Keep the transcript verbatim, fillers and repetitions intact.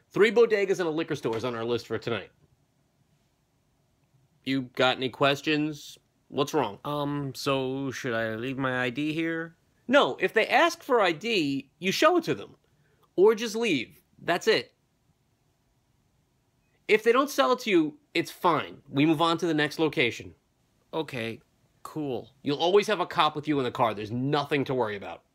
Three bodegas and a liquor store is on our list for tonight. You got any questions? What's wrong? Um, so should I leave my I D here? No, if they ask for I D, you show it to them. Or just leave. That's it. If they don't sell it to you, it's fine. We move on to the next location. Okay, cool. You'll always have a cop with you in the car. There's nothing to worry about.